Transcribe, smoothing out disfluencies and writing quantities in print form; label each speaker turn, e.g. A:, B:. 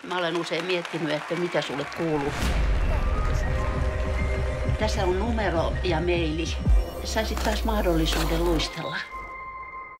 A: Mä olen usein miettinyt, että mitä sulle kuuluu. Tässä on numero ja maili. Saisit taas mahdollisuuden luistella.